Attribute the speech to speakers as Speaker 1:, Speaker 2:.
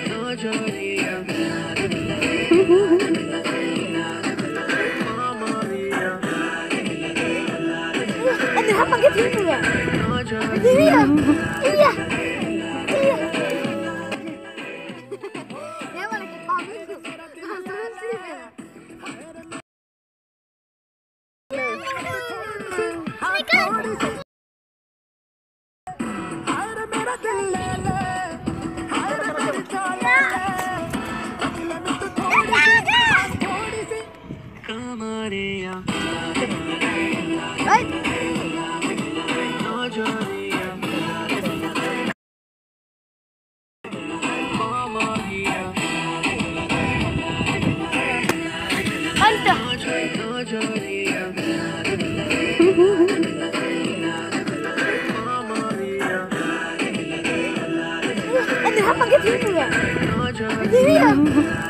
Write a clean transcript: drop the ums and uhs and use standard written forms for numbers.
Speaker 1: Apa gitu ya? Iya. Iya. Ya malah kepamit tuh. Langsung sih.
Speaker 2: kamariya
Speaker 1: Apa gitu ya? Iya.